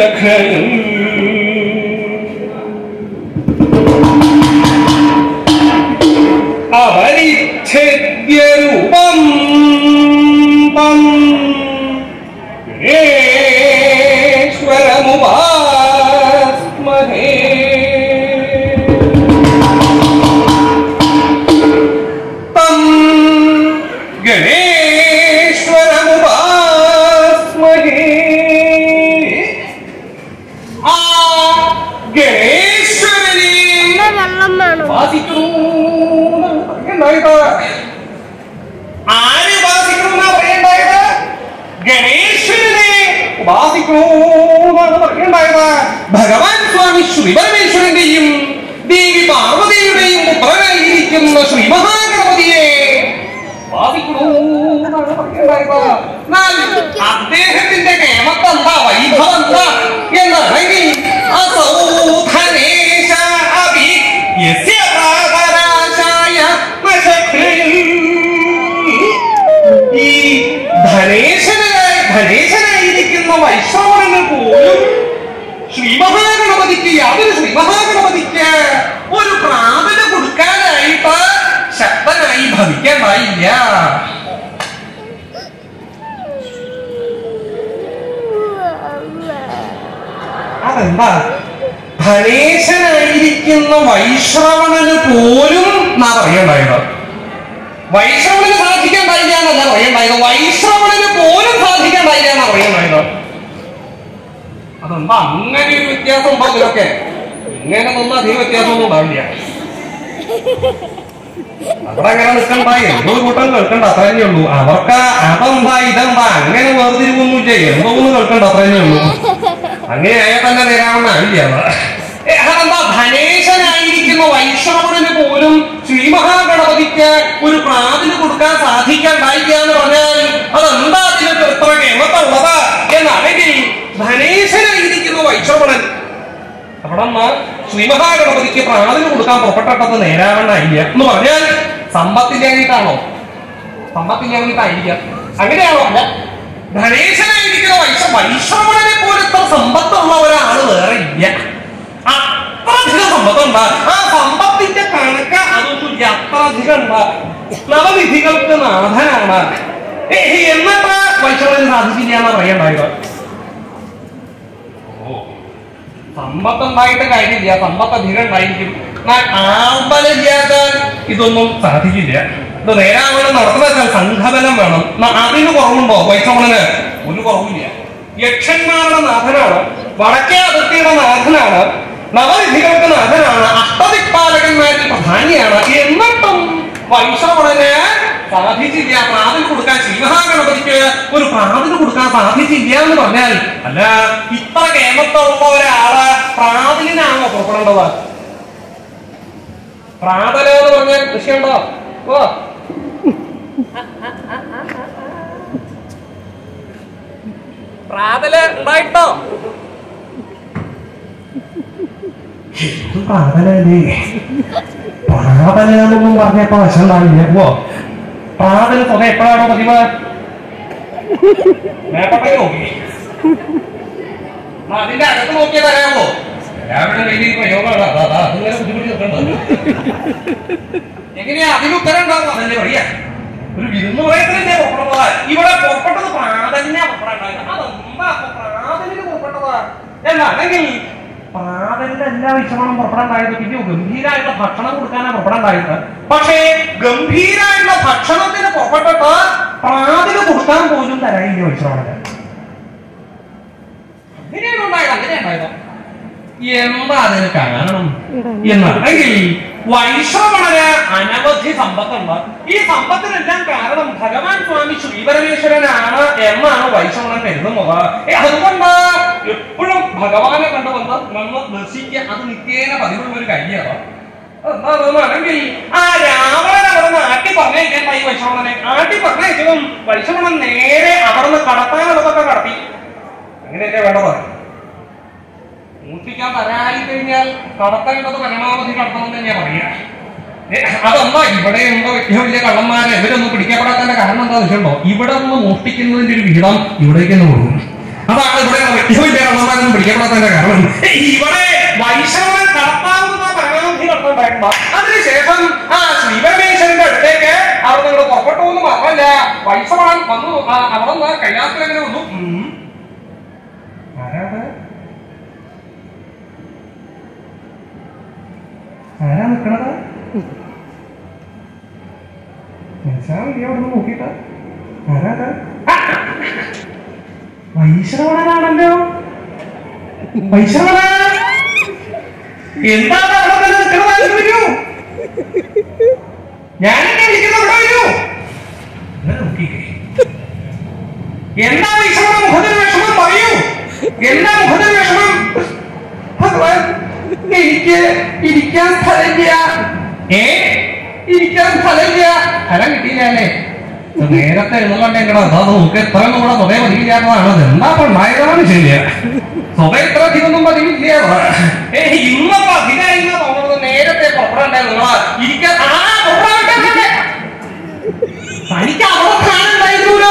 അവരിച്ഛേദ്യരൂപം ഗണേശ്വരമുപാസ്മഹേ തം ഗണേശ്വരമുപാസ്മഹേ. ആ ഗണേശ്വരനെ ഉപാസിക്കൂ. ആര് ഉപാസിക്കണമെന്നാ പറയണ്ടായത്? ഗണേശ്വരനെ ഉപാസിക്കണമെന്നാണ് പറയണ്ടായത്. ഭഗവാൻ സ്വാമി ശ്രീ പരമേശ്വരന്റെയും ദേവി പാർവതിയുടെയും പുത്രനായിരിക്കുന്ന ശ്രീ മഹാഗണപതിയെ ഉപാസിക്കണമെന്നാണ് പറയണ്ടായത്. എന്നാൽ അദ്ദേഹത്തിന്റെ കേമത്ത് എന്താ, വൈഭവം എന്താ എന്നാണെങ്കിൽ അസൗധനേശ അഭി യസ്യ ഈ ധനേശനായിരിക്കുന്ന വൈശ്രവണന് പോലും ശ്രീമഹാഗണപതിക്ക് ഒരു പ്രാതല് കൊടുക്കാനായിട്ട് ശക്തനായി ഭവിക്കാനായില്ല. അതെന്താ? ധനേശനായിരിക്കുന്ന വൈശ്രവണന് പോലും എന്നാ പറയണ്ടായത്. വൈശ്രവണന് സാധിക്കാൻ പാടില്ല എന്നല്ല പറയണ്ടായത്, വൈശ്രവണന് പോലും സാധിക്കാൻ പാടില്ല എന്നാ പറയണ്ടായത്. അതെന്താ അങ്ങനെ ഒരു വ്യത്യാസം ഉണ്ടോ? ഇതിലൊക്കെ ഇങ്ങനെ നിന്ന അധികം വ്യത്യാസമൊന്നും ഉണ്ടാവില്ല. അവിടെ അങ്ങനെ നിൽക്കണ്ട, എന്തോ കൂട്ടം കേൾക്കണ്ട, അത്ര തന്നെ ഉള്ളൂ. അവർക്ക് അതെന്താ ഇതെന്താ അങ്ങനെ വേർതിരിവൊന്നുമില്ല, എന്തോ ഒന്ന് കേൾക്കണ്ട, അത്ര തന്നെ ഉള്ളൂ. അങ്ങനെ ആയാൽ തന്നെ നേരാവണ്ണാവില്ല. അതെന്താ? ധനേശനായിരിക്കുന്ന വൈശ്രവണന് പോലും ശ്രീമഹാഗണപതിക്ക് ഒരു പ്രാതിന് കൊടുക്കാൻ സാധിക്കാണ്ടായില്ല എന്ന് പറഞ്ഞാൽ അതെന്താ അതിനൊക്കെ എത്ര കേമത്തുള്ളത് എന്നാണെങ്കിൽ ധനേശനായിരിക്കുന്ന വൈശ്രവണൻ അവിടെ ശ്രീമഹാഗണപതിക്ക് പ്രാതിന് കൊടുക്കാൻ പുറപ്പെട്ടത് നേരാവണ്ണായില്ല എന്ന് പറഞ്ഞാൽ സമ്പത്തില്ലായിട്ടാണോ? സമ്പത്തില്ലായിട്ടായിരിക്കാം. അങ്ങനെയാണോ? അല്ല. ധനേശനായിരിക്കുന്ന വൈശ്രവണനെ പോലത്തെ സമ്പത്തുള്ള ഒരാള് വേറെ ഇല്ല. അത്രയധികം സമ്പത്തുണ്ട്. ആ സമ്പത്തിന്റെ കണക്ക് അതൊന്നുമില്ല, അത്രയധികം ഉണ്ട്. നവനിധികൾക്ക് നാഥനാണ്. എന്നിട്ട് വൈശ്രവണന് സാധിച്ചില്ല എന്നാ പറയണ്ടായത്. സമ്പത്തുണ്ടായിട്ട് കാര്യമില്ല, സമ്പത്ത് അധികം ഉണ്ടായിരിക്കും. ആമ്പലില്ലാത്ത ഇതൊന്നും സാധിക്കില്ല. ഇത് നേരാവണ്ണം നടത്തുന്ന സംഘബലം വേണം. അതിന് കുറവുണ്ടോ വൈശ്രവണന്? ഒരു കുറവില്ല. യക്ഷന്മാരുടെ നാഥനാണ്, വടക്കേ അതിർത്തിയുടെ നാഥനാണ്, നവനിധികൾക്ക് നാഥനാണ്, അഷ്ടദിക്പാലകന്മാരിൽ പ്രധാനിയാണ്. എന്നിട്ടും വൈശ്രവണന് സാധിച്ചില്ല പ്രാതിന് കൊടുക്കാൻ. ശ്രീമഹാഗണപതിക്ക് ഒരു പ്രാതിന് കൊടുക്കാൻ സാധിച്ചില്ല എന്ന് പറഞ്ഞാൽ അല്ല, ഇത്ര കേമത്തുള്ള ഒരാള് പ്രാതിനാണോ പുറപ്പെടേണ്ടത്? പ്രാതല എന്ന് പറഞ്ഞാൽ കൃഷിയുണ്ടോ? പ്രാതല ഉണ്ടായിട്ടോ? പ്രാതലേ പ്രാതലെന്നൊന്നും പറഞ്ഞപ്പോ വശം ഉണ്ടാവില്ല. പ്രാതല് തുക എപ്പോഴാണോ പതിവ്? മേപ്പട്ടേ നോക്കി അതിന്റെ അകത്ത് നോക്കിയാൽ തരാമോ? രാവിലെ വലിയ പ്രയോഗമാണ്. അതിങ്ങനെ ബുദ്ധിമുട്ടി നിൽക്കേണ്ടത്. എങ്ങനെയാ അതിന് ഉത്തരം ഉണ്ടാവും? അതല്ലേ വഴിയാ. ഒരു വിരുന്ന് പറയത്തില്ലേ പുറപ്പെടുന്നത്? ഇവിടെ പുറപ്പെട്ടത് പ്രാതലിനാ പുറപ്പെടാൻ. അതെന്താ പ്രാതലിന് പുറപ്പെട്ടതാ എന്നാണെങ്കിൽ പ്രാതലിന്റെ എല്ലാ വിഷമങ്ങളും പുറപ്പെടാണ്ടായത്. പിന്നെ ഗംഭീരായിട്ടുള്ള ഭക്ഷണം കൊടുക്കാനാണ് പുറപ്പെടാണ്ടായത്. പക്ഷേ ഗംഭീരായിട്ടുള്ള ഭക്ഷണത്തിന് പുറപ്പെട്ടിട്ട് പ്രാതിന് കൊടുക്കാൻ പോലും തരായില്ല വിശ്രമണന്. അങ്ങനെയാണ് ഉണ്ടായത്. അങ്ങനെയുണ്ടായത്. എന്താ അതിന് കാരണം എന്നാണെങ്കിൽ വൈശ്രവണന് അനവധി സമ്പത്തുണ്ട്. ഈ സമ്പത്തിനെല്ലാം കാരണം ഭഗവാൻ സ്വാമി ശ്രീപരമേശ്വരനാണ് എന്നാണ് വൈശ്രവണൻ കരുതുന്നത്. അതുകൊണ്ട് എപ്പോഴും ഭഗവാനെ കണ്ടുവന്ന് ദർശിക്കുക അത് നിത്യേന പതിവുള്ള ഒരു കാര്യമാണ്. എന്താണെങ്കിൽ ആ രാവണൻ അവിടെ നിന്ന് ആട്ടി പറഞ്ഞയക്കാനായി വൈശ്രവണനെ. ആട്ടി പറഞ്ഞയച്ചതും വൈശ്രവണൻ നേരെ അവിടെ നിന്ന് കടത്താനുള്ളതൊക്കെ കടത്തി. അങ്ങനെയൊക്കെ വേണ്ടത്. മൂർത്തിക്കാൻ തരായി കഴിഞ്ഞാൽ കടത്തേണ്ടത് പരമാവധി കടത്തണം തന്നെയാ പറയാ. അതെന്താ ഇവിടെ ഉണ്ടോ വലിയ വലിയ കള്ളന്മാരെ ഇവരൊന്നും പിടിക്കപ്പെടാത്തതിന്റെ കാരണം എന്താ വെച്ചിട്ടുണ്ടോ? ഇവിടെ നിന്ന് മോഷ്ടിക്കുന്നതിന്റെ ഒരു വിഹിതം ഇവിടേക്ക് തന്നെ കൊടുക്കും. അതാണ് ഇവിടെ വ്യക്തിവിദ്യാസന്മാരൊന്നും പിടിക്കപ്പെടാത്തതിന്റെ കാരണം. ഇവിടെ വൈഷ്ണവൻ കടപ്പാവുന്ന പരമാവധി നടത്തുണ്ടായിരുന്നു. അതിനുശേഷം ശ്രീപരമേശ്വരന്റെ അടുത്തേക്ക് അവിടെ നിങ്ങൾ പുറപ്പെട്ടു എന്ന് മാത്രമല്ല, വൈഷ്ണവൻ വന്നു അവിടെ നിന്ന് കൈലാസത്തിലെങ്ങനെ വന്നു. ആരാ നിക്കണത്? അവിടെ നോക്കിട്ട ആരാ? വൈശ്രവണനാണല്ലോ. വൈശ്രവണ എന്താണ് അവിടെ തന്നെ നിൽക്കണത്? വരൂ, ഞാനെന്നെ വിളിക്കുന്ന ഇവിടെ വരൂ. നോക്കിക്കേ, എന്താ വൈശ്രവണ മുഖത്തിന് വിഷമം? പറയൂ, എന്താ മുഖത്തിന് വിഷമം? ഭഗവാൻ, എനിക്ക് ഇരിക്കാൻ സ്ഥലമില്ല. ഇരിക്കാൻ സ്ഥലമില്ല. സ്ഥലം കിട്ടിയില്ലേ? നേരത്തെ എഴുന്നള്ളണ്ടേ കേട്ടോ. അതാ നമുക്ക് എത്ര നമ്മുടെ സ്വതേ പതിവില്ലാത്തതാണ്. എന്താ ഉണ്ടായതാണ് ശരിയ സ്വതേ എത്ര അധികമൊന്നും പതിവില്ല. ഇന്നപ്പോ അധികമായിരുന്ന തോന്നുന്നത് നേരത്തെ പുറപ്പെടണ്ടേ നിങ്ങളാ ഇരിക്കാൻ. തനിക്ക് അവിടെ കാണുണ്ടായിരുന്നല്ലോ.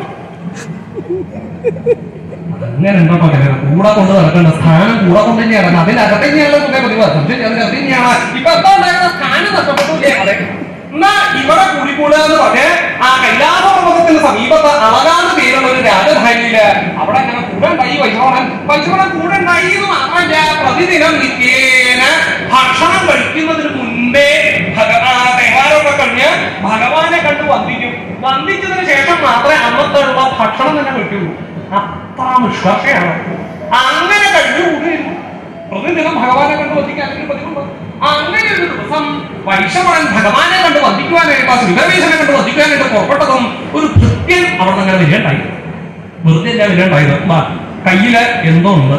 അങ്ങനെ ഉണ്ടോ കൂടെ കൊണ്ട് നടക്കേണ്ട സ്ഥാനം കൂടെ കൊണ്ട് തന്നെയാണ്. അതിനകത്ത് തന്നെയാണ് സ്വതേ പതിവ്. അതിനകത്ത് തന്നെയാണ് ഇപ്പൊ എന്താ ഉണ്ടായിരുന്ന സ്ഥാനം നഷ്ടപ്പെട്ടില്ലേ? അതെ, എന്നാ ഇവിടെ കൂടിക്കൂടുക എന്ന് പറഞ്ഞ് ആ കൈലാസപർവ്വതത്തിന് സമീപത്ത് അളകാന്ന് പേരുള്ള ഒരു രാജധാനിയില് അവിടെ അങ്ങനെ കൂടെ ഉണ്ടായി. വൈശ്രവണൻ കൂടെ ഉണ്ടായി എന്ന് മാത്രമല്ല, പ്രതിദിനം നിത്യേന ഭക്ഷണം കഴിക്കുന്നതിന് മുൻപേ തയ്യാറൊക്കെ കഴിഞ്ഞ് ഭഗവാനെ കണ്ട് വന്ദിക്കും. വന്ദിച്ചതിന് ശേഷം മാത്രമേ അന്നത്തെ ഉള്ള ഭക്ഷണം തന്നെ കഴിക്കുള്ളൂ. അത്ര നിഷ്കർഷയാണ്. അങ്ങനെ കഴിഞ്ഞുകൂടിയിരുന്നു. പ്രതിദിനം ഭഗവാനെ കണ്ട് വന്ദിക്കാൻ പതിവുണ്ട്. അങ്ങനെ ഒരു ദിവസം വൈശ്രവണൻ ഭഗവാനെ കണ്ട് വന്ദിക്കുവാനായിട്ട് ശ്രീപരമേശ്വരനെ കണ്ട് വന്ദിക്കുവാനായിട്ട് പുറപ്പെട്ടതും ഒരു ഭൃത്യൻ അവിടെ നിന്ന് അങ്ങനെ വിരണ്ടായി. വെറുതെ അല്ല വിരണ്ടായത്. കയ്യില് എന്തോ ഉണ്ട്.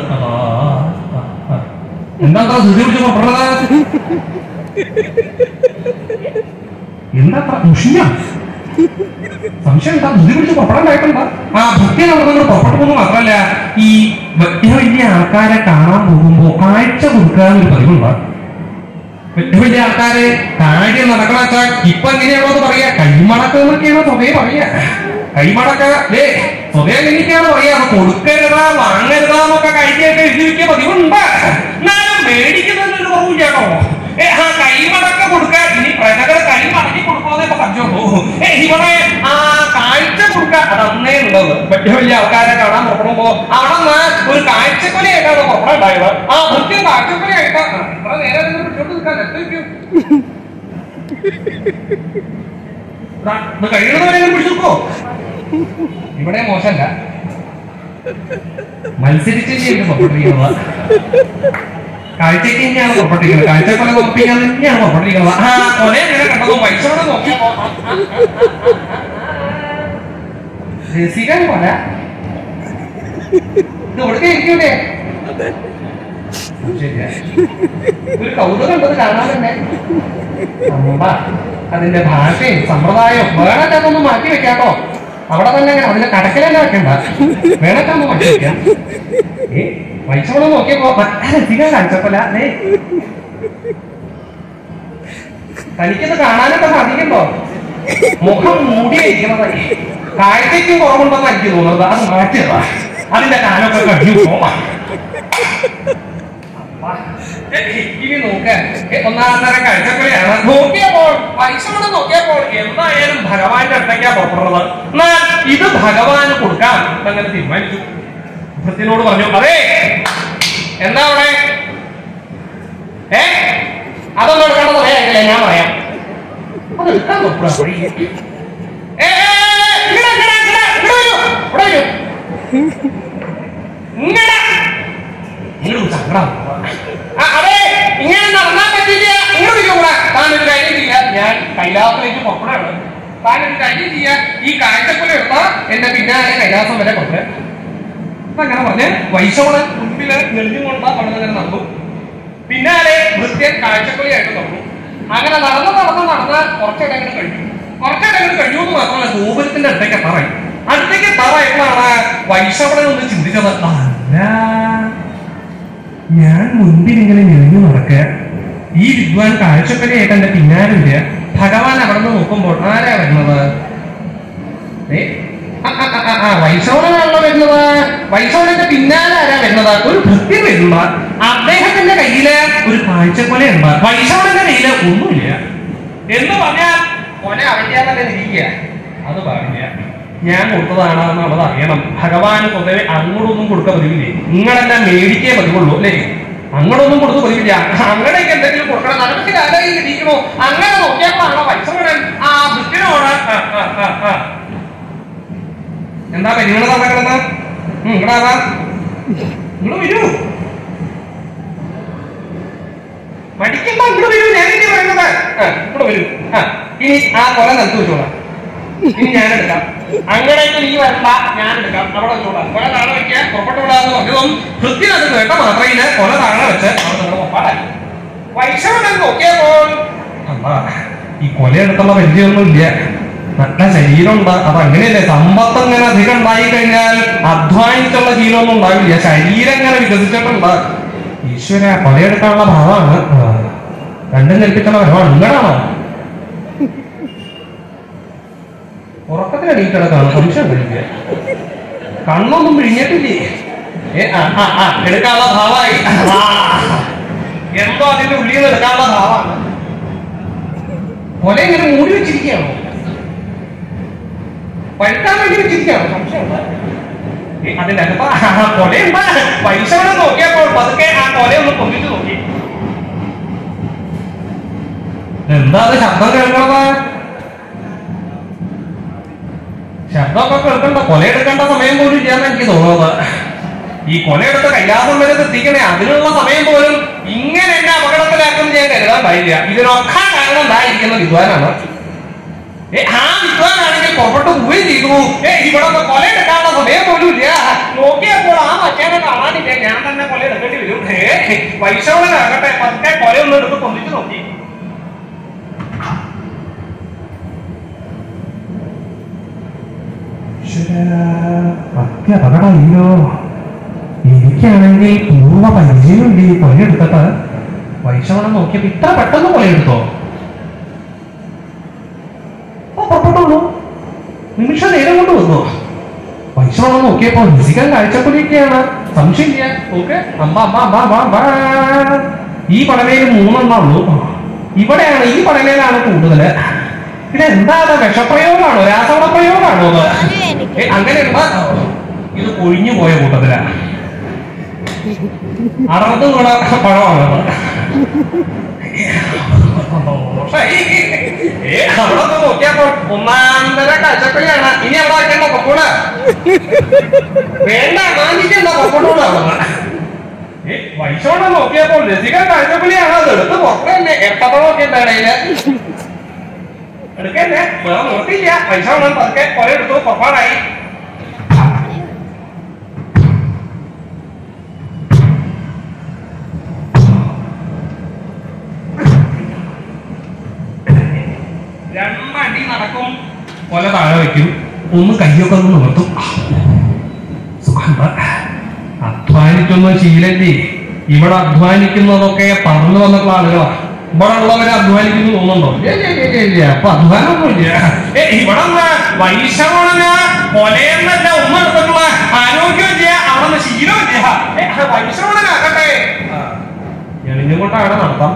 എന്താ ധൃതി പിടിച്ച് പുറപ്പെട്ടത്? എന്താ മുഷിഞ്ഞ സംശയം? എന്താ ധൃതി പിടിച്ച് പുറപ്പെടാണ്ടായിട്ടുണ്ട്. ആ ഭൃത്യൻ അവിടെ നിന്ന് പുറപ്പെട്ടതെന്ന് മാത്രമല്ല, ഈ വലിയ വലിയ ആൾക്കാരെ കാണാൻ പോകുമ്പോ കാഴ്ച കൊടുക്കാനൊരു പതിവുണ്ട്. വലിയ വലിയ ആൾക്കാര് കാര്യം നടക്കണ വെച്ചാൽ ഇപ്പൊ എങ്ങനെയാണോ പറയാ, കൈമടക്കം എന്നൊക്കെയാണോ സ്വതേ പറയാ. കൈമടക്ക സ്വതേ എങ്ങനെയൊക്കെയാണ് പറയാ. അത് കൊടുക്കരുതാ വാങ്ങരുതാന്നൊക്കെ കഴിക്കൊക്കെ എഴുതി വെക്കിയ പതിവുണ്ട്. എന്നാലും മേടിക്കുന്നതിനൊരു കുറവില്ലാണോ? കൈമടക്ക കൊടുക്ക. ഇനി പ്രജകൾ കൈമടക്കി കൊടുക്കാതെ പറ്റുള്ളൂ. ഇവിടെ ആ കാഴ്ച കൊടുക്ക അതന്നേ ഉള്ളത്. വലിയ വലിയ ആൾക്കാരെ കാണാൻ പുറപ്പെടുമ്പോ അവിടെ നിന്ന് ഒരു കാഴ്ചക്കൊലയായിട്ടാണ് പുറപ്പെടാണ്ടായത്. ആ ഭൃത്യം കാഴ്ചക്കൊലയായിട്ട് ഇത്ര നേരം പിടിച്ചോണ്ട് നിൽക്കാൻ എത്തിക്കും. കഴിയുന്നവരെ പിടിച്ചെടുക്കോ? ഇവിടെ മോശമല്ല, മത്സരിച്ച് പുറപ്പെട്ടിരിക്കുന്നത്. കാഴ്ചക്ക് തന്നെയാണ് പുറപ്പെട്ടിരിക്കുന്നത്. കാഴ്ചക്കൊല നോക്കിക്കാൻ തന്നെയാണ് പുറപ്പെട്ടിരിക്കുന്നത്. ആ കൊല എങ്ങനെ കണ്ടതോ വൈശ്രവണൻ നോക്കിയപ്പോ രസികൻ കൊല ഇത് എവിടേക്ക് ഇരിക്കൂലേ? ശരിയാ, ഒരു കൗതുകം ഉണ്ടത് കാണാൻ തന്നെ. അതിന്റെ ഭാഷയും സമ്പ്രദായവും വേണൊക്കെ ഒന്ന് മാറ്റി വെക്കാട്ടോ. അവിടെ തന്നെ അതിന്റെ കടക്കലെന്നെ വെക്കണ്ട, വേണൊക്കെ ഒന്ന് മാറ്റി വെക്കാം. വൈശ്രവണൻ നോക്കിയപ്പോ രസികൻ കാഴ്ചക്കൊല. തനിക്കത് കാണാനൊക്കെ സാധിക്കുമ്പോ മുഖം മൂടിയിരിക്കണതായി. കാഴ്ചയ്ക്കും കുറവുണ്ടെന്ന് എനിക്ക് തോന്നുന്നത്. അത് മാറ്റിയതാ. അതിന്റെ കാലമൊക്കെ കഴിഞ്ഞു പോവാം. ഇനി നോക്കാൻ ഒന്നാം തരം കാഴ്ചക്കൊലയാണ്. നോക്കിയപ്പോൾ വൈശ്രവണൻ നോക്കിയപ്പോൾ എന്തായാലും ഭഗവാന്റെ അടുത്തേക്കാ പുറപ്പെടുന്നത്. എന്നാൽ ഇത് ഭഗവാന് കൊടുക്കാം എന്നങ്ങനെ തീരുമാനിച്ചു. ഭൃത്യനോട് പറഞ്ഞു, അതെ എന്താ അവിടെ? അതൊന്നും എടുക്കേണ്ടത് പറയാ, ഞാൻ പറയാം. അത് എടുക്കാൻ നോക്കുക. അതെ, ഇങ്ങനെ നടന്നാൻ പറ്റില്ല. ഇങ്ങോട്ട് കൂടെ താനൊരു കാര്യം ചെയ്യാ. ഞാൻ കൈലാസത്തിലേക്ക് പുറപ്പെടാണ്. താനൊരു കാര്യം ചെയ്യാ, ഈ കാഴ്ചക്കൊല എടുത്താ എന്റെ പിന്നാലെ കൈലാസം വരെ പുറപ്പെട. അങ്ങനെ പറഞ്ഞ് വൈശ്രവണൻ മുൻപില് നെല്ലിക്കൊണ്ട അവിടെ നടന്നു. പിന്നാലെ ഭൃത്യൻ കാഴ്ചക്കൊലയായിട്ട് നടന്നു. അങ്ങനെ നടന്ന് കുറച്ചിടങ്ങൾ കഴിഞ്ഞു. കുറച്ചിടങ്ങൾ കഴിഞ്ഞു എന്ന് മാത്രമല്ല, ഗോപുരത്തിന്റെ അടുത്തേക്ക് എത്താറായി. അടുത്തേക്ക് എത്താറായപ്പോഴാണ് വൈശ്രവണൻ ഒന്ന് ചിന്തിച്ചത്, അല്ല ഞാൻ മുൻപിൽ ഇങ്ങനെ ഞെളിഞ്ഞു നടക്കുക, ഈ വിദ്വാൻ കാഴ്ചക്കൊലയായിട്ട് എന്റെ പിന്നാലെ വരിക. ഭഗവാൻ അവിടെ നിന്ന് നോക്കുമ്പോൾ ആരാ വരുന്നത്? വൈശോണനാണല്ലോ വരുന്നത്. വൈശോണന്റെ പിന്നാലെ ആരാ വരുന്നത്? ഒരു ഭൃത്യ വരുന്ന അദ്ദേഹത്തിന്റെ കയ്യില് ഒരു കാഴ്ചക്കൊലയുണ്ട്. വൈശോണന്റെ കയ്യില് ഒന്നുമില്ല എന്ന് പറഞ്ഞാൽ കൊല അവന്റെയാന്നല്ലേ ഇരിക്കുക. അത് പാടില്ല. ഞാൻ കൊടുത്തതാണ് എന്നുള്ളത് അറിയണം. ഭഗവാൻ പൊതുവെ അങ്ങോട്ടൊന്നും കൊടുക്ക പതിവില്ലേ. നിങ്ങളെല്ലാം മേടിക്കേ പതിവുള്ളൂ അല്ലേ? അങ്ങോട്ടൊന്നും കൊടുത്ത് പതിവില്ല. അങ്ങനെയൊക്കെ എന്തെങ്കിലും കൊടുക്കണം. നമുക്ക് കാലായി ഇരിക്കണോ? അങ്ങനെ നോക്കിയപ്പോഴാണോ വൈശോണൻ ആ ഭൃത്യനോട് എന്താ പരിഗണന നടക്കുന്നത്? ഇങ്ങടാ ഇങ്ങോട്ട് വരൂ. പഠിക്കുമ്പോ ഇങ്ങോട്ട് വരൂ. ഞാനിങ്ങനെ പറയുന്നത് ഇങ്ങോട്ട് വരൂ. ഇനി ആ കൊല നിലത്ത് വെച്ചോളാം. ഇനി ഞാനെടുക്കാം. അങ്ങനെയൊക്കെ നീ വരണ്ട, ഞാനെടുക്കാം. അവിടെ വെച്ചോളാം. കൊല താഴെ വയ്ക്കാൻ പുറപ്പെട്ടുകൂടാന്ന് പറഞ്ഞതും കൃത്യം അത് കേട്ട മാത്രമേ കൊല താഴെ വെച്ച് അവിടെ നിങ്ങളുടെ ഒപ്പാടാക്കി. വൈശവൻ നോക്കിയപ്പോൾ അമ്മാ ഈ കൊലയെടുത്തുള്ള പരിചയമൊന്നും ഇല്ല. നല്ല ശരീരമുണ്ട്. അപ്പൊ അങ്ങനെയല്ലേ, സമ്പത്ത് ഇങ്ങനെ അധികം ഉണ്ടായി കഴിഞ്ഞാൽ അധ്വാനിച്ചുള്ള ശീലമൊന്നും ഉണ്ടാവില്ല. ശരീരം ഇങ്ങനെ വികസിച്ചിട്ടുണ്ട്. ഈശ്വര കൊലയെടുക്കാനുള്ള ഭാവമാണ്. രണ്ടും കൽപ്പിച്ചുള്ള ഭാവമാണ്. ഇങ്ങടാണോ ഉറക്കത്തിൽ എണീക്കിടക്കാണ്? സംശയം കഴിക്കുക. കണ്ണൊന്നും പിഴിഞ്ഞിട്ടില്ലേ? എടുക്കാനുള്ള ഭാവമായി. എന്തോ അതിന്റെ ഉള്ളിൽ നിന്ന് എടുക്കാനുള്ള ഭാവമാണ്. കൊല ഇങ്ങനെ മൂടി വെച്ചിരിക്കുകയാണോ? പഴുത്താൻ വേണ്ടി വെച്ചിരിക്കുകയാണോ? സംശയമുണ്ട്. അതിന്റെ അകത്ത് കൊലയുണ്ട്. വൈശവനെ നോക്കിയപ്പോൾ പതുക്കെ ആ കൊലയൊന്ന് പൊന്നിച്ചു നോക്കി. എന്താ അത് ശബ്ദം കേൾക്കണത്? ശബ്ദമൊക്കെ കേൾക്കണ്ട. കൊലയെടുക്കേണ്ട സമയം പോലും ഇല്ലാന്ന് എനിക്ക് തോന്നുന്നത്. ഈ കൊലയെടുത്ത കൈലാസം വരെ എത്തിക്കണേ, അതിനുള്ള സമയം പോലും ഇങ്ങനെ എന്നെ അപകടത്തിലാക്കുമെന്ന് ഞാൻ കരുതാൻ പാടില്ല. ഇതിനൊക്കെ കാരണം ഉണ്ടായിരിക്കുന്ന വിദ്വാനാണ്. ആ വിദ്വാനാണെങ്കിൽ പുറപ്പെട്ടു പോവുകയും ചെയ്തു. ഇവിടെ കൊലയെടുക്കാനുള്ള സമയം പോലും ഇല്ല. നോക്കിയപ്പോൾ ആ മച്ചാനെ കാണാനില്ല. ഞാൻ തന്നെ കൊലയെടുക്കേണ്ടി വരും. വൈശവനാകട്ടെ പതുക്കെ കൊലയൊന്നും എടുത്ത് പൊന്നിച്ചു നോക്കി. അപകടമല്ലോ. എനിക്കാണെങ്കിൽ പൂർവ്വ പരിചയമുണ്ട് ഈ കൊലയെടുത്തിട്ട്. വൈശവനെ നോക്കിയപ്പോ ഇത്ര പെട്ടെന്ന് കൊലയെടുത്തോ? പുറപ്പെട്ടുള്ളൂ. നിമിഷ നേരം കൊണ്ട് വന്നു. വൈശവനെ നോക്കിയപ്പോ രസികൻ കാഴ്ചക്കൊലയൊക്കെയാണ്. സംശയമില്ല. ഓക്കെ, ഈ പടമയിൽ 3 ഉള്ളൂ. ഇവിടെയാണ്, ഈ പടമയിലാണ് കൂടുതല്. ഇതെന്താ? വിഷപ്രയോഗമാണോ? രാസവളപ്രയോഗമാണോ? അങ്ങനെയുള്ള ഇത് കൊഴിഞ്ഞു പോയ കൂട്ടത്തിലാണ്. അറുപത് ഗുണ പഴമാണ്. അവിടെ നോക്കിയപ്പോൾ 1.5 കാഴ്ചപ്പള്ളിയാണ്. ഇനി അവിടെ വയ്ക്കേണ്ട പൊക്കൂട് വേണ്ട, മാനിക്കേണ്ട പൊക്കോട്ടൂടാണ്. വൈശോടെ നോക്കിയപ്പോൾ രസികൻ കാഴ്ചപ്പള്ളിയാണ്. അത് എടുത്ത് പുറത്ത് തന്നെ എട്ടത്തോളൊക്കെ ഇടയില് എടുക്കന്നെ. വേറെ നോക്കിയില്ല. വൈശോടൻ പതുക്കെ കൊല എടുത്തു പുറപ്പാടായി. രണ്ടടി നടക്കും. കൊല താഴെ വയ്ക്കും. ഒന്ന് കയ്യൊക്കെ ഒന്ന് നിവർത്തും. അധ്വാനിക്കുന്ന ശീലല്ലേ. ഇവിടെ അധ്വാനിക്കുന്നതൊക്കെ പറഞ്ഞു വന്നിട്ടുള്ള ആളുകളാണ്. ഇവിടെ ഉള്ളവരെ അധ്വാനിക്കുന്നു തോന്നുന്നുണ്ടോ? അപ്പൊ അധ്വാനമൊന്നുമില്ല. ഇവിടെ വൈശവണന് കൊലയെന്നല്ല ഉമ്മ എടുത്തിട്ടുള്ള ആരോഗ്യമില്ല. അവിടെ ശീലമില്ല. വൈശവണനാകട്ടെ എളിഞ്ഞുകൊണ്ട് അവിടെ നടത്താം.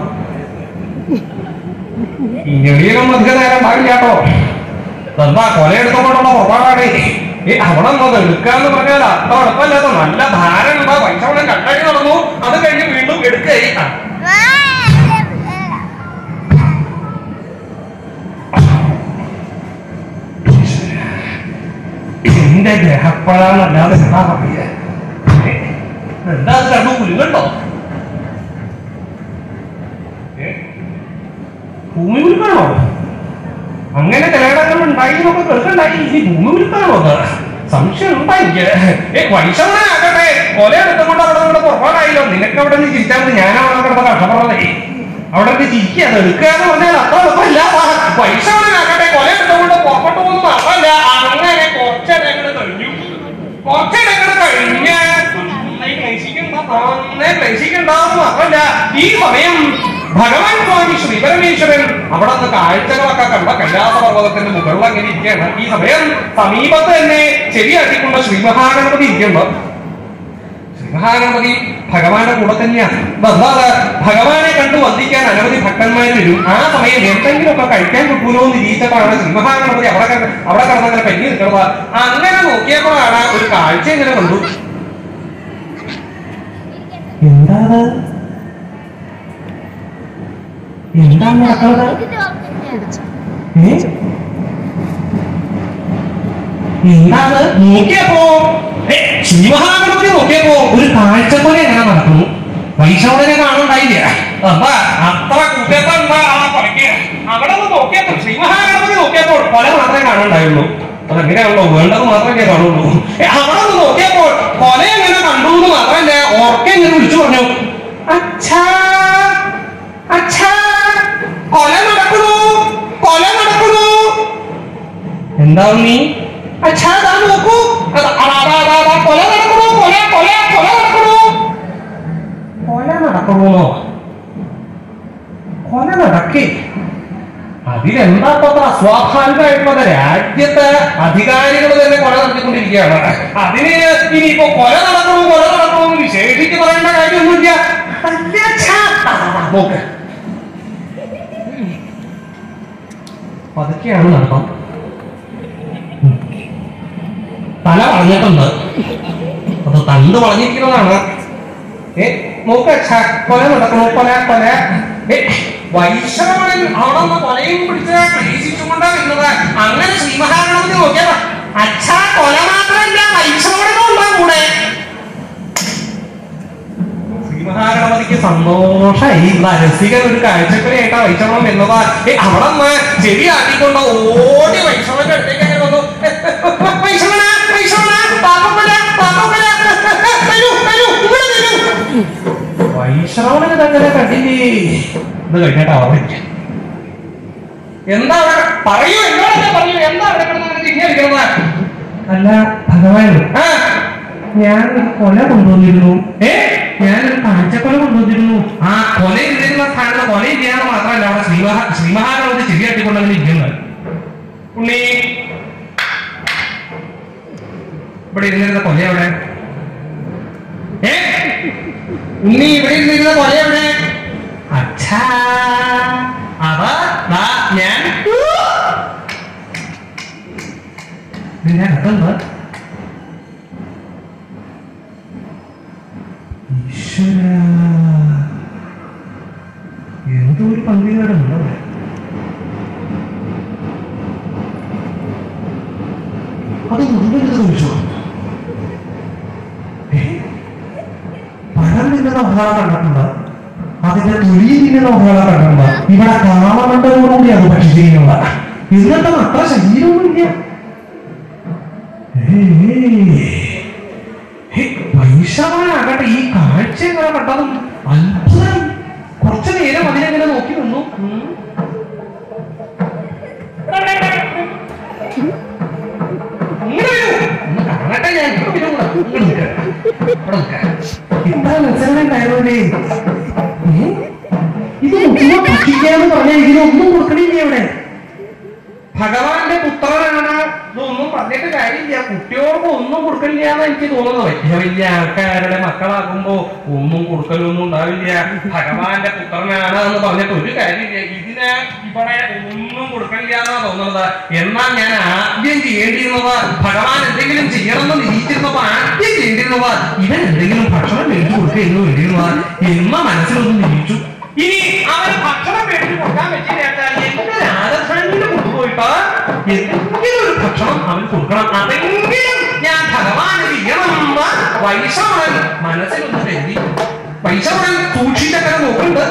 ഇങ്ങനെയൊന്നും അധിക നേരം പാടില്ല കേട്ടോ. എന്താ കൊലയെടുത്തോണ്ടുള്ള പുറപ്പാടാണ്. അവിടെ നിന്ന് എടുക്കാന്ന് പറഞ്ഞാൽ അത്ര എളുപ്പമല്ലാത്ത നല്ല ഭാരം ഉണ്ടാ. വൈശവണൻ കട്ടടി നടന്നു. അത് കഴിഞ്ഞ് വീണ്ടും എടുക്കുകയായി. എന്റെ ഗ്രഹപ്പഴാന്നല്ലാതെ എന്താ പറയുക? എന്താ അത് കണ്ടു കുലുങ്ങണ്ടോ? ഭൂമി കുലുക്കാണോ? അങ്ങനെ ചിലയിടങ്ങൾ ഉണ്ടായി എന്നൊക്കെ കേൾക്കണ്ടായി. ഇനി ഭൂമി കുലുക്കാണോ? അത് സംശയം ഉണ്ടായില്ല. വൈശവനാകട്ടെ കൊല എടുത്തുകൊണ്ട് അവിടെ നിന്ന് പുറപ്പാടായില്ലോ. നിനക്ക് അവിടെ നിന്ന് ചിരിച്ചാൽ ഞാൻ അവിടെ കിടന്ന കഷ്ടപ്പെടുന്നേ. അവിടെ നിന്ന് ചിരിക്കുക. അത് എടുക്കാന്ന് പറഞ്ഞാൽ അത്ര എളുപ്പമില്ല. വൈശവനാകട്ടെ കൊല എടുത്തുകൊണ്ട് പുറപ്പെട്ടു പോകുന്നു മാത്രമല്ല, അങ്ങനെ കുറച്ചിടങ്ങൾ കഴിഞ്ഞു. കുറച്ചിടങ്ങൾ കഴിഞ്ഞ് ക്ലേശിക്കണ്ടാവും മാത്രമല്ല, ഈ സമയം ഭഗവാൻ സ്വാമി ശ്രീപരമേശ്വരൻ അവിടെ നിന്ന് കാഴ്ചകളൊക്കെ കണ്ട കൈലാസപർവ്വതത്തിന്റെ മുകളിൽ അങ്ങനെ ഇരിക്കുകയാണ്. ഈ സമയം സമീപത്ത് തന്നെ ശരിയാക്കിക്കൊണ്ട് ശ്രീമഹാഗണപതി ഇരിക്കുമ്പോ ശ്രീമഹാഗണപതി ഭഗവാന്റെ കൂടെ തന്നെയാണ്. ഭഗവാനെ കണ്ടു വന്ദിക്കാൻ അനവധി ഭക്തന്മാർ വരും. ആ സമയം എന്തെങ്കിലുമൊക്കെ കഴിക്കാൻ കിട്ടൂലോ എന്ന് ഇരിച്ചിട്ടാണ് ശ്രീമഹാഗണപതി അവിടെ കിടന്നങ്ങനെ പഞ്ഞി നിൽക്കുന്നത്. അങ്ങനെ നോക്കിയപ്പോഴാണ് ഒരു കാഴ്ച ഇങ്ങനെ കണ്ടു. എന്താണ് നടക്കുന്നത്? എന്താണ് നോക്കിയപ്പോ ശ്രീമഹാഗണപതി നോക്കിയപ്പോ ഒരു കാഴ്ചക്കൊല എങ്ങനെ നടക്കുന്നു. വൈഷ്ണവനെ കാണുണ്ടായില്ല. അത്ര കുറ്റത്തുണ്ടാ അവിടെ നിന്ന് നോക്കിയപ്പോൾ ശ്രീമഹാഗണപതി നോക്കിയപ്പോൾ കൊല മാത്രമേ കാണുണ്ടായുള്ളൂ. അതെങ്ങനെയാണല്ലോ, വേണ്ടത് മാത്രമേ കാണുള്ളൂ. അവിടെ നിന്ന് നോക്കിയപ്പോൾ കൊല എങ്ങനെ കണ്ടു എന്ന് മാത്രമല്ല, ഓർക്കെ ഇങ്ങനെ വിളിച്ചു പറഞ്ഞു, അച്ഛാ അച്ഛാ കൊല നടക്കണു, കൊല നടക്കണു. എന്താ നീ? അച്ഛാ നോക്കൂ, കൊല നടക്കണു, കൊല കൊല കൊല നടക്കണു. കൊല നടക്കണോ? കൊല നടക്കേ? അതിലെന്താ അസ്വാഭാവികമായിട്ടുള്ളത്? രാജ്യത്തെ അധികാരികൾ തന്നെ കൊല നടത്തിക്കൊണ്ടിരിക്കുകയാണ്. അതിന് ഇനിയിപ്പോ കൊല നടക്കണോ എന്ന് വിശേഷിച്ച് പറയേണ്ട കാര്യമൊന്നുമില്ല. നോക്ക്, പതുക്കെയാണ് നടത്തം. തല വളഞ്ഞിട്ടുണ്ട്, അത് തണ്ട് വളഞ്ഞിരിക്കുന്നതാണ്. നോക്ക്, കൊല നടക്കണോ, കൊല കൊല. വൈശ്രവണൻ അവിടെ നിന്ന് കൊലയും പിടിച്ച് ക്ലേശിച്ചുകൊണ്ടാ വരുന്നത്. അങ്ങനെ ശ്രീമഹാഗണപതി നോക്കിയാ അച്ഛാ കൊല മാത്രമല്ല വൈശ്രവണനും ഉണ്ടാകും കൂടെ. ശ്രീമഹാഗണപതിക്ക് സന്തോഷമായി. രസികൻ ഒരു കാഴ്ചക്കൊലയായിട്ടാ വൈശ്രവണം വരുന്നതാ. അവിടെ നിന്ന് ചെവിയാക്കിക്കൊണ്ട് ഓടി വൈശ്രവന്റെ അടുത്തേക്ക് അങ്ങനെ വന്നു. വൈശ്രവണ വൈശ്രവണ വൈശ്രവണന് തങ്ങനെ കണ്ടില്ലേ? ഇത് കഴിഞ്ഞിട്ട് അവർക്ക് എന്താ പറയൂ, എന്നോടൊക്കെ പറയൂ, എന്താ അവിടെ കിടന്ന് തിരിഞ്ഞിരിക്കുന്നത്? അല്ല ഭഗവാൻ, ഞാൻ കൊല കൊണ്ടുവന്നിരുന്നു. ഞാനൊരു കാഴ്ചക്കൊല കൊണ്ടുവന്നിരുന്നു. ആ കൊല ഇരുന്നിരുന്ന സ്ഥാനത്ത് കൊല ചെയ്യാന്ന് മാത്രമല്ല, അവിടെ ശ്രീമഹാഗണപതി ചെവിയാട്ടിക്കൊണ്ടങ്ങനെ ഇരിക്കുന്നത്. ഉണ്ണി, ഇവിടെ ഇരുന്നിരുന്ന കൊല എവിടെ? ഉണ്ണി, ഇവിടെ ഇരുന്നിരുന്ന കൊല എവിടെ? അച്ഛാ അതാ ഞാൻ നിന്നെ കത്തുന്നത്. ഈശ്വര, എന്തോ ഒരു പങ്കുകാരുണ്ട് അവിടെ. അത് മുഴുവൻ ചോദിച്ചോ? പഴം നിന്ന ഒരാളെ കണ്ടിട്ടുണ്ട്, അതിന്റെ തൊഴിൽ നിന്ന ഒരാളെ കണ്ടിട്ടുണ്ട്. ഇവിടെ കാമമണ്ഡലോടുകൂടി അത് ഭക്ഷിച്ചിരിക്കുന്നത്. ഇതിനൊക്കെ അത്ര ശരീരമൊന്നുമില്ല. വൈശ്രവനാകട്ടെ ഈ കാഴ്ച എങ്ങനെ കണ്ടതും അത്ഭുതം. കുറച്ചു നേരം അതിനെങ്ങനെ നോക്കി നിന്നു. കാണട്ടെ, ഞാൻ ഇത്ര നിശ്ചലണ്ടായതോടെ ഇത് മുഴുവൻ ഭക്ഷിക്കാന്ന് പറഞ്ഞാൽ ഇതിനൊന്നും കൊടുക്കണില്ല. ഇവിടെ ഭഗവാന്റെ പുത്രനാണ്, ഇതൊന്നും പറഞ്ഞിട്ട് കാര്യമില്ല. കുട്ടികൾക്ക് ഒന്നും കൊടുക്കണില്ല എന്ന് എനിക്ക് തോന്നുന്നത്. വലിയ വലിയ ആൾക്കാരുടെ മക്കളാകുമ്പോ ഒന്നും കൊടുക്കലൊന്നും ഉണ്ടാവില്ല. ഭഗവാന്റെ പുത്രനാണ് എന്ന് പറഞ്ഞിട്ട് ഒരു കാര്യമില്ല. ഇതിന് ഇവിടെ ഒന്നും കൊടുക്കണില്ല എന്നാ തോന്നുന്നത്. എന്നാൽ ഞാൻ ആദ്യം ചെയ്യേണ്ടിയിരുന്നത്, ഭഗവാൻ എന്തെങ്കിലും ചെയ്യണമെന്ന് നിരീക്ഷിച്ചിരുന്നപ്പോ ആദ്യം ചെയ്യേണ്ടിയിരുന്നത് ഇവൻ എന്തെങ്കിലും ഭക്ഷണം മേടിച്ചു കൊടുക്കുന്നു വേണ്ടിയിരുന്നത് എന്ന മനസ്സിലൊന്നും നിരീക്ഷിച്ചു. ഇനി അവൻ ഭക്ഷണം മേടിച്ചു കൊടുക്കാൻ പറ്റിയിട്ടാൽ എന്റെ രാജധാനിയിൽ കൊണ്ടുപോയിട്ട് എന്തെങ്കിലും ഒരു ഭക്ഷണം അവൻ കൊടുക്കണം. അതെങ്കിലും ഞാൻ ഭഗവാന് ചെയ്യണമെന്ന് വൈശ്രവണൻ മനസ്സിലൊന്നും കരുതി. വൈശ്രവണൻ സൂക്ഷിച്ചൊക്കെ നോക്കുന്നുണ്ട്.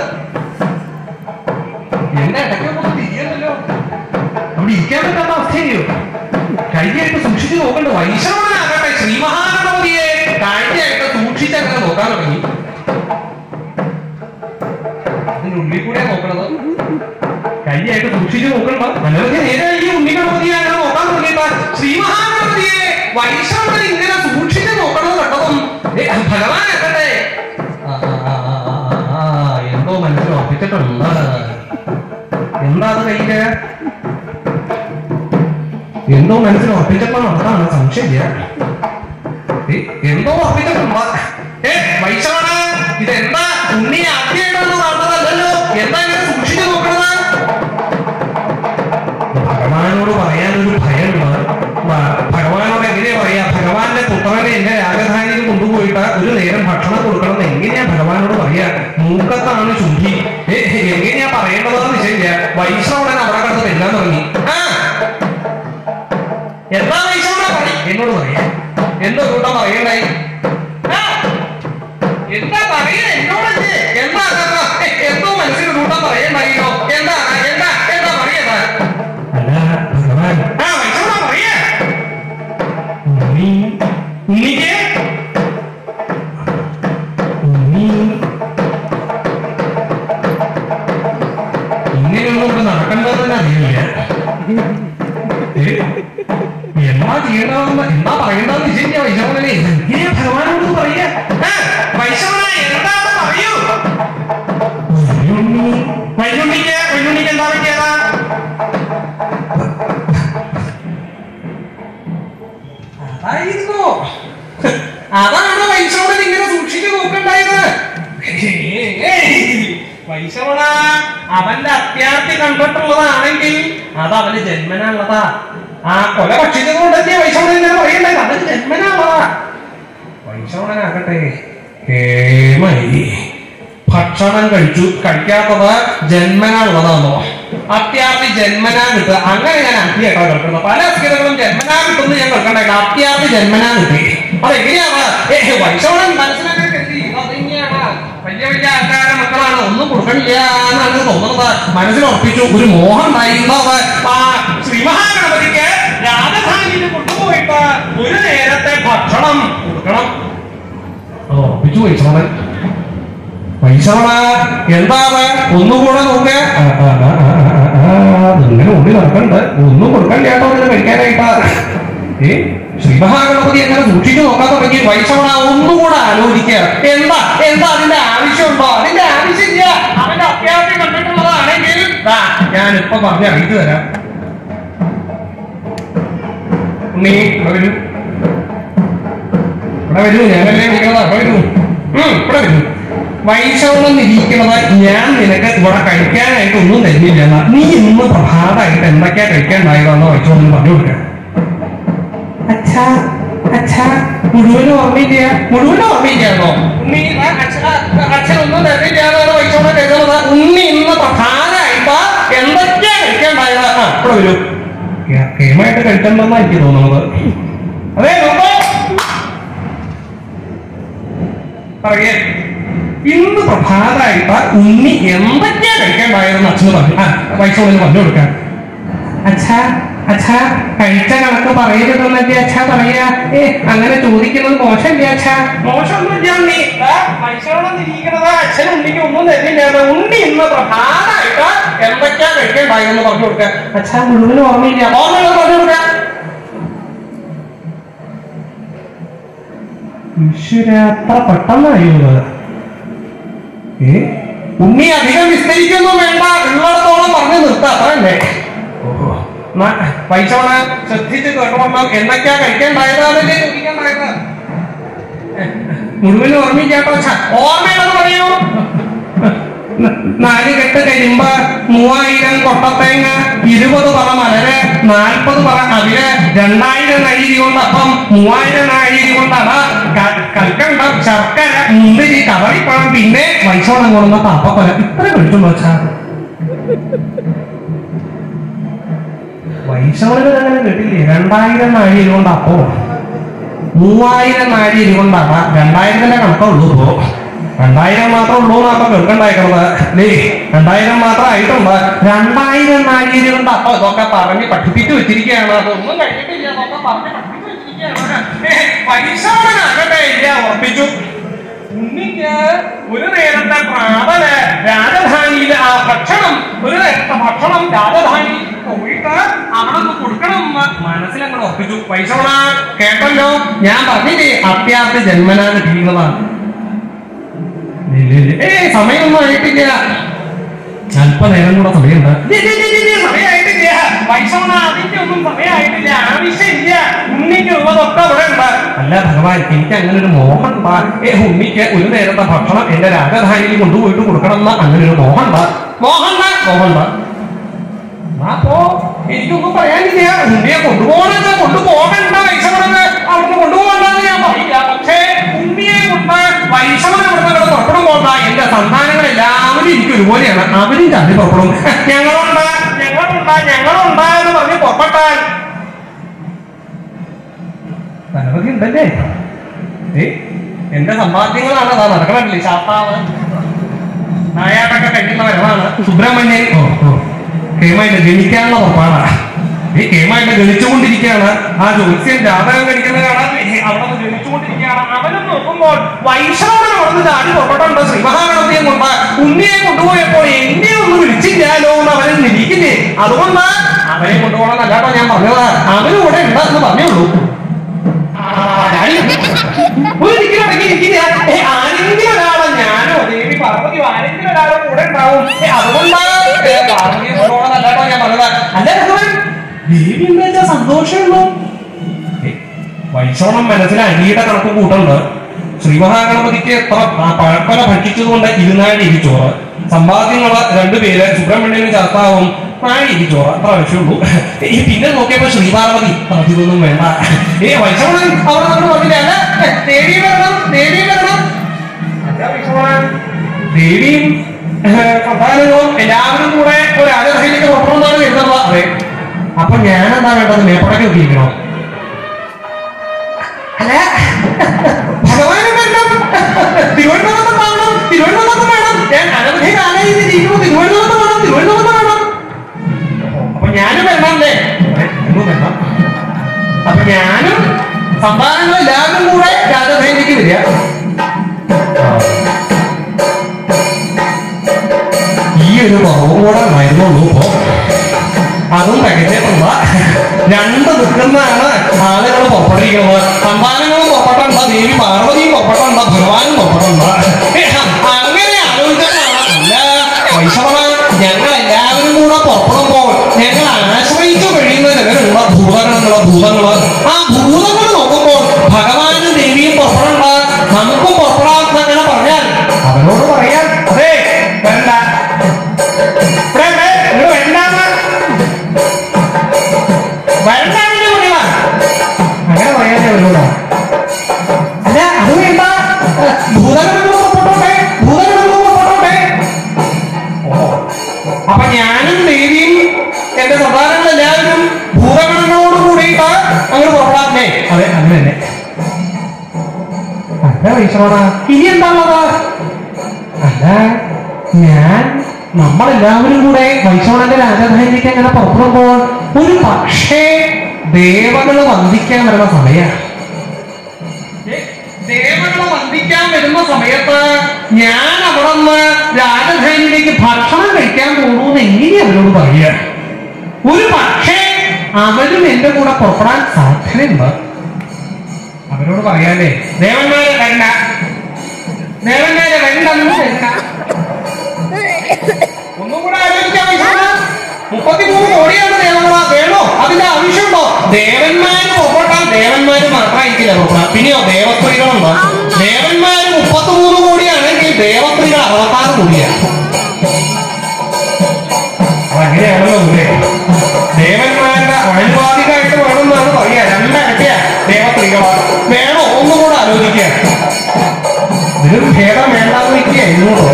എന്റെ ഇടയ്ക്കൊന്നും തിരിയണല്ലോ, അവിടെ ഇരിക്കാൻ പറ്റാത്ത അവസ്ഥയോ? കഴിഞ്ഞായിട്ട് സൂക്ഷിച്ച് നോക്കണ്ട. വൈശ്രവണനാകട്ടെ ശ്രീമഹാഗണപതിയെ കഴിഞ്ഞായിട്ട് സൂക്ഷിച്ചങ്ങനെ നോക്കാൻ തുടങ്ങി. അതിന്റെ ഉള്ളിൽ കൂടെ നോക്കണത്. കഴിഞ്ഞായിട്ട് സൂക്ഷിച്ച് നോക്കണ്ട. അനവധി നേരെ ഈ ഉണ്ണിഗണപതിയെ അങ്ങനെ നോക്കാൻ തുടങ്ങിയപ്പോ ശ്രീമഹാഗണപതിയെ വൈശ്രവണൻ ഇങ്ങനെ സൂക്ഷിച്ച് നോക്കണത് കണ്ടതും ഭഗവാനാകട്ടെ എന്തോ മനസ്സിൽ ഉറപ്പിച്ച ഉറപ്പിച്ചിട്ടുണ്ട്. എന്താ അത് കയ്യില്? എന്തോ മനസ്സിൽ ഉറപ്പിച്ചിട്ടുള്ള അതാണ് സംശയമില്ല. എന്തോ ഉറപ്പിച്ചിട്ടുണ്ട്. വൈശാണ് ഇതെന്താ ഉണ്ണി ആദ്യമായിട്ടൊന്ന് കാണുന്നതല്ലോ, എന്താ ഇങ്ങനെ സൂക്ഷിച്ചു നോക്കണത്? ഭഗവാനോട് പറയാനൊരു ഭയമുണ്ട്. ഭഗവാനോട് എങ്ങനെയാ പറയാ? ഭഗവാന്റെ പുത്രനെ എന്റെ രാജധാനിയിൽ കൊണ്ടുപോയിട്ട് ഒരു നേരം ഭക്ഷണം കൊടുക്കണം എന്ന് എങ്ങനെയാ ഭഗവാനോട് പറയാ? മൂക്കത്താണ് ശുദ്ധി. എങ്ങനെയാ പറയേണ്ടതെന്ന് നിശ്ചയില്ല. വൈഷ്ണവൻ അവിടെ കടന്ന് പെല്ലാൻ തുടങ്ങി. എന്താ വൈഷ്ണവ എന്നോട് പറയാ? എന്തോ കൂട്ടം പറയണ്ടായി? എന്താ പറയാ എന്നോട്? എന്താ എന്തോ മനസ്സിന് കൂട്ടം പറയണ്ടായില്ലോ? എന്താ എന്താ എന്താ പറയണ്ട? അല്ല ഭഗവാൻ വൈഷ്ണവ പറയാ. ഉണ്ണിക്ക് ഇങ്ങനെയൊന്നും ഇവിടെ നടക്കേണ്ടതെന്ന് അറിയില്ല. എന്താ ചെയ്യണമെന്ന് എന്താ പറയേണ്ടതെന്ന് നിശ്ചയിച്ച വൈശവനെ ഇങ്ങനെ ഭഗവാനോട് പറയാ. വൈശവന എന്താന്ന് പറയൂ. വൈകുണ്ണിക്ക് എന്താ പറ്റിയതാ? അതായിരുന്നു. അതാണ് വൈശവൻ ഇങ്ങനെ സൂക്ഷിച്ചു നോക്കണ്ടായത്. വൈശവന അവന്റെ അത്യാർത്ഥി കണ്ടിട്ടുള്ളതാണെങ്കിൽ അത് അവന് ജന്മനുള്ളതാ. ആ കൊല ഭക്ഷിച്ചത് കൊണ്ടെത്തിയ വൈശവണൻ ഇങ്ങനെ പറയണ്ടായത് അവന് ജന്മനുള്ളതാ. വൈശവണനാകട്ടെ കേമയി ഭക്ഷണം കഴിക്കാത്തത് ജന്മനുള്ളതാണോ? അത്യാർത്ഥി ജന്മനാ കിട്ടുക. അങ്ങനെ ഞാൻ അന്ത്യേട്ടാ കേൾക്കുന്നത്. പല അസ്ഥികളും ജന്മനാ കിട്ടുന്നു ഞാൻ കേൾക്കണ്ടായില്ല. അത്യാർത്ഥി ജന്മനാ കിട്ടി. അതെങ്ങനെയാണ് വൈശവണൻ മനസ്സിലാക്കാൻ അതെങ്ങനെയാണ്? വലിയ വലിയ ആൾക്കാരുടെ മക്കളാണ്, ഒന്നും കൊടുക്കണില്ല എന്നാണ് തോന്നുന്നത്. മനസ്സിലുറപ്പിച്ചു. ഒരു മോഹം ഉണ്ടായിരുന്നത് ശ്രീ മഹാഗണപതിക്ക് രാജധാനിയിൽ കൊണ്ടുപോയിട്ട് ഒരു നേരത്തെ ഭക്ഷണം കൊടുക്കണം. ഉറപ്പിച്ചു വൈശവണൻ. വൈശവണ എന്താ ഒന്നുകൂടെ നോക്ക. ഇങ്ങനെ ഉള്ളിൽ നടക്കണ്ട്. ഒന്നും കൊടുക്കണ്ടേട്ടോ ഇതിന് കഴിക്കാനായിട്ടാ. ശ്രീ മഹാഗണപതി എങ്ങനെ സൂക്ഷിച്ചു നോക്കാൻ തുടങ്ങി. വൈശവണ ഒന്നുകൂടെ ആലോചിക്കുക. എന്താ എന്താ അതിന്റെ ആവശ്യമുണ്ടോ? അതിന്റെ ആവശ്യമില്ല. അവന്റെ അത്യാവശ്യം കണ്ടിട്ടുള്ളതാണെങ്കിൽ ഞാനിപ്പോ പറഞ്ഞ് അറിയിച്ചു തരാം. ഉണ്ണി ഇവിടെ വരൂ. ഇവിടെ വരൂ. ഞാനല്ലേ വിളിക്കണതാ. ഇവിടെ വരൂ. ഇവിടെ വരൂ. വൈശവണം ഇരിക്കുന്നത് ഞാൻ നിനക്ക് ഇവിടെ കഴിക്കാനായിട്ട് ഒന്നും തരുന്നില്ല. നീ ഇന്ന് പ്രഭാതമായിട്ട് എന്തൊക്കെയാ കഴിക്കാണ്ടായതെന്ന് വൈശവണം പറഞ്ഞു കൊടുക്കാം. അച്ഛാ അച്ഛാ മുഴുവനും ഓർമ്മയില്ല. മുഴുവനും ഓർമ്മയില്ലാന്നോ? ഉണ്ണി അച്ഛനൊന്നും തരുന്നില്ലാന്നാണ് വൈശവണം കരുതുന്നത്. ഉണ്ണി ഇന്ന് പ്രധാനമായിട്ട് എന്തൊക്കെയാ കഴിക്കാണ്ടായത്? ഇവിടെ വരൂ. കേമായിട്ട് കഴിക്കണ്ടെന്നാണ് എനിക്ക് തോന്നുന്നത്. അതെ പറയേ. ഇന്ന് പ്രഭാതമായിട്ട് ഉണ്ണി എന്തൊക്കെയാ കഴിക്കാണ്ടായതെന്ന് അച്ഛന് പറഞ്ഞു. വൈശവന് പറഞ്ഞു കൊടുക്കാൻ. അച്ഛാ അച്ഛാ കഴിച്ച കണക്ക് പറയരുതെന്നല്ലേ അച്ഛാ പറയാ. അങ്ങനെ ചോദിക്കുന്നത് മോശമല്ലേ അച്ഛാ? മോശമൊന്നുമില്ല ഉണ്ണി. വൈശവണം തിരിക്കുന്നത് അച്ഛൻ ഉണ്ണിക്ക് ഒന്നും തരുന്നില്ല. ഉണ്ണി ഇന്ന് പ്രധാനമായിട്ട് എന്തൊക്കെയാ കഴിക്കാണ്ടായെന്ന് പറഞ്ഞു കൊടുക്കാൻ. അച്ഛാ മുഴുവനും ഓർമ്മയില്ല. ഓർമ്മയുള്ളത് പറഞ്ഞു കൊടുക്കാൻ. ഈശ്വര അത്ര പെട്ടെന്നായിരുന്നു. ഉണ്ണി അധികം വിസ്തരിക്കൊന്നും വേണ്ട. ഉള്ളിടത്തോളം പറഞ്ഞു നിർത്താം. അത്രല്ലേ? വൈശവണ ശ്രദ്ധിച്ച് കേട്ടോളണം. എന്തൊക്കെയാ കഴിക്കാണ്ടായതാണല്ലേ ചോദിക്കാണ്ടായത്? മുഴുവനും ഓർമ്മയില്ലാട്ടോ. ഓർമ്മയുള്ളത് പറയൂ. 4 കെട്ട് കരിമ്പ്, 3000 കൊട്ടത്തേങ്ങ, 20 പറ മലര്, 40 പറ അവില്, 2000 അരി കൊണ്ട് അപ്പം, 3000 അരി കൊണ്ട് അട, കൽക്കണ്ട, ശർക്കര, മുന്തിരി, കദളിപ്പഴം, പിന്നെ വൈശവണം കൊണ്ടുവന്ന പാപ്പക്കൊല. ഇത്ര കഴിച്ചുണ്ടോ വെച്ചാ? വൈശവണന് അങ്ങനെ കേട്ടില്ലേ? 2000 നാഴി കൊണ്ട് അപ്പോ, 3000 നാഴി കൊണ്ട് അട. 2000 കണക്കുള്ളൂ. ഇപ്പോ 2000 മാത്രം ഉള്ളൂ എന്നാ കേൾക്കണ്ടായിക്കണത് അല്ലേ? 2000 മാത്രം ആയിട്ടുണ്ട്. 2000 നാഴി കൊണ്ട് അപ്പൊ ഇതൊക്കെ പറഞ്ഞ് പഠിപ്പിച്ചു വെച്ചിരിക്കുകയാണ്. അതൊന്നും കഴിഞ്ഞിട്ടില്ല. അതൊക്കെ പറഞ്ഞ് പഠിപ്പിച്ചു വെച്ചിരിക്കുകയാണ്. വൈശവണനാകട്ടെ ഇല്ല ഉറപ്പിച്ചു. ഉണ്ണിക്ക് ഒരു നേരത്തെ പ്രാതല് രാജധാനിയിൽ ആ ഭക്ഷണം, ഒരു നേരത്തെ ഭക്ഷണം രാജധാനിയിൽ പോയിട്ട് അവിടെ നിന്ന് കൊടുക്കണം എന്ന് മനസ്സിലങ്ങനെ ഉറപ്പിച്ചു. വൈശവണ കേട്ടല്ലോ, ഞാൻ പറഞ്ഞില്ലേ അത്യാർത്ഥി ജന്മനാണ് ചെയ്യുന്നതാണ്. സമയമൊന്നും ആയിട്ടില്ല. അല്പനേരം കൂടെ സമയമുണ്ട്. സമയമായിട്ടില്ല വൈഷ്ണവ, അതിന്റെ ഒന്നും സമയമായിട്ടില്ല, ആവശ്യമില്ല. ഉണ്ണിക്കുള്ളതൊക്കെ അവിടെ ഉണ്ട്. അല്ല ഭഗവാൻ, എനിക്ക് അങ്ങനെ ഒരു മോഹം ഉണ്ടാ. ഉണ്ണിക്ക് ഒരു നേരത്തെ ഭക്ഷണം എന്റെ രാജധാനിയിൽ കൊണ്ടുപോയിട്ട് കൊടുക്കണം എന്ന് അങ്ങനെ ഒരു മോഹം ഉണ്ടാ. അപ്പോ എനിക്കൊന്നും പറയാനില്ല. ഉണ്ണിയെ കൊണ്ടുപോകണമെന്ന് കൊണ്ടുപോകണ്ട വൈഷ്ണവന്, അവിടുന്ന് കൊണ്ടുപോകണ്ടെന്ന് ഞാൻ പറയില്ല. പക്ഷേ ഉണ്ണിയെ കൊണ്ട് വൈഷ്ണവൻ അവിടുന്ന് പുറപ്പെടും പോണ്ട. എന്റെ സന്താനങ്ങളെല്ലാവരും എനിക്ക് ഒരുപോലെയാണ്, അവരും ചാടി പുറപ്പെടും. ഞങ്ങളുണ്ട് എന്ന് പറഞ്ഞ് പുറപ്പെട്ടാൽ അനവധി ഉണ്ടല്ലേ. എന്റെ സമ്പാദ്യങ്ങളാണ് അതാ നടക്കണല്ലേ. ശാസ്താവ് നായാട്ടൊക്കെ കഴിക്കുന്ന വരവാണ്. സുബ്രഹ്മണ്യൻ കേമായിട്ട് ഗണിക്കാനുള്ള പുറപ്പാടാണ്. ഈ കേമായിട്ട് ഗണിച്ചുകൊണ്ടിരിക്കുകയാണ്. ആ ജ്യോത്സ്യൻ ജാതകം കഴിക്കുന്ന കാണാൻ അവിടെ നിന്ന് ഗണിച്ചുകൊണ്ടിരിക്കുകയാണ്. അവനും നോക്കുമ്പോൾ വൈഷ്ണവനെ അവിടുന്ന് ചാടി പുറപ്പെട്ടുണ്ട്. ശ്രീമഹാഗണപതിയെ കൊണ്ട് ഉണ്ണിയെ കൊണ്ടുപോയപ്പോൾ എന്നെ ഒന്ന് വിളിച്ചില്ലാലോ എന്ന് അവനെ നിരീക്കില്ലേ. അതുകൊണ്ട് അവനെ കൊണ്ടുപോകണം അല്ലാട്ടോ ഞാൻ പറഞ്ഞത്. അവനും കൂടെ ഉണ്ടെന്ന് പറഞ്ഞുള്ളൂ. ആരെങ്കിലും ഒരാളോ ഞാനോ ദേവി പാർവതിയോ ആരെങ്കിലും ഒരാളോ കൂടെ ഉണ്ടാവും. അതുകൊണ്ടാണ് പാർവതിയെ കൊണ്ടുപോകണം അല്ലാട്ടോ ഞാൻ പറഞ്ഞത്. അല്ല ഭഗവാൻ, ദേവി എന്താ വെച്ചാൽ സന്തോഷമുള്ളൂ. വൈഷ്ണവം മനസ്സിൽ അരിയുടെ കണക്ക് കൂട്ടുണ്ട്. ശ്രീമഹാഗണപതിക്ക് എത്ര പഴപ്പല ഭക്ഷിച്ചതുകൊണ്ട് 24 ചോറ്. സമ്പാദ്യങ്ങള് 2 പേര്, സുബ്രഹ്മണ്യനും ശാസ്താവും 4 ചോറ്, അത്ര ആവശ്യമുള്ളൂ. പിന്നെ നോക്കിയപ്പോ ശ്രീപാർവതി അധികമൊന്നും വേണ്ട. വൈഷ്ണവൻ അവിടെ നമ്മൾ പറഞ്ഞില്ല. അല്ല ദേവി വരണം അല്ല വൈഷ്ണവൻ, ദേവിയും സന്താനവും എല്ലാവരും കൂടെ ഒരു രാജധാനിയിലേക്ക് പുറപ്പെടുന്നതാണ് വരുന്നത്. അതെ, അപ്പൊ ഞാനെന്താ വേണ്ടത്? മേപ്പടയ്ക്ക് നോക്കിയിരിക്കണോ? അല്ല ഭഗവാനും വരണം, തിരുവനന്തപുരത്ത് വേണം. ഞാൻ അനവധി കാലയിരിക്കുന്നു. തിരുവനന്തപുരത്ത് വേണം. അപ്പൊ ഞാനും വരണമല്ലേ? വേണം. അപ്പൊ ഞാനും സന്താനങ്ങൾ എല്ലാവരും കൂടെ രാജധാനിയിലേക്ക് വരിക. ഈ ഒരു കുറവും കൂടെ മരുന്നുള്ളൂ. ഇപ്പോ അതും തികഞ്ഞിട്ടുള്ള 2 നിൽക്കുന്നതാണ് ആളുകൾ പുറപ്പെട്ടിരിക്കുന്നത്. സന്താനങ്ങളും പുറപ്പെട്ടുണ്ട്, ദേവി പാർവതിയും പുറപ്പെട്ടുണ്ട്, ഭഗവാനും പുറപ്പെട്ടുണ്ട്. അങ്ങനെ ആലോചിച്ചാണ്. അല്ല വൈഷ്ണവ, ഞങ്ങൾ എല്ലാവരും കൂടെ പുറപ്പെടുമ്പോൾ ഞങ്ങൾ ആശ്രയിച്ചു കഴിയുന്ന ചിലരുള്ള ഭൂതങ്ങള് ആ ഭൂതങ്ങൾ നോക്കുമ്പോൾ ഭഗവാനും ദേവിയും പുറപ്പെടണ്ട, നമുക്കും പുറപ്പെടാം അങ്ങനെ പറഞ്ഞാൽ അവരോട് പറയാൻ അതെ വേണ്ട അങ്ങനെ പറയാനേ അവരോട്. അല്ല അത് വേണ്ട, ഭൂതങ്ങളോട് പുറപ്പെട്ടോട്ടെ. അപ്പൊ ഞാനും ദേവിയും എന്റെ സന്താനങ്ങളെല്ലാവരും ഭൂതഗണങ്ങളോട് കൂടിയിട്ട് അങ്ങനെ പുറപ്പെടാമേ. അതെ അങ്ങനെ തന്നെ. അല്ല വൈഷ്ണവ, ഇനി എന്താണുള്ളത്? അല്ല നമ്മളെല്ലാവരും കൂടെ വൈഷ്ണവന്റെ രാജധാനിയിലേക്ക് അങ്ങനെ പുറപ്പെടുമ്പോൾ ഒരു പക്ഷേ ദേവകള് വന്ദിക്കാൻ വരുന്ന സമയമാണ്. ദേവകളെ വന്ദിക്കാൻ വരുന്ന സമയത്ത് ഞാൻ അവിടെ നിന്ന് രാജധാനിയിലേക്ക് ഭക്ഷണം കഴിക്കാൻ പോകുന്നു എങ്ങനെ അവരോട് പറയുക? ഒരു പക്ഷേ അവരും എന്റെ കൂടെ പുറപ്പെടാൻ സാധ്യതയുണ്ട്. അവരോട് പറയാനേ ദേവന്മാരെ വേണ്ട. 1 കൂടെ ആലോചിക്കാൻ 33 കോടിയാണ് ദേവന്മാർ. വേണോ? അതിന്റെ ആവശ്യമുണ്ടോ? ദേവന്മാര് പുറപ്പെട്ടാൽ ദേവന്മാര് മാത്രമായിരിക്കില്ല പുറപ്പെടാം. പിന്നെയോ ദേവസ്ത്രീകളുണ്ടോ? ദേവന്മാര് 33 കോടിയാണെങ്കിൽ ദേവസ്ത്രീകൾ 66 കോടിയാണ്. അതങ്ങനെയാണല്ലോ ഇവിടെ. ദേവന്മാരുടെ ആനുപാതികമായിട്ട് വേണമെന്നാണ് പറയാ. 2 ഇരട്ടിയാ ദേവസ്ത്രീകളാ. വേണോ? ഒന്നുകൂടെ ആലോചിക്കുക. ഇതിലും ഭേദം വേണ്ടാന്ന് വയ്ക്കുക. ഇങ്ങോട്ടോ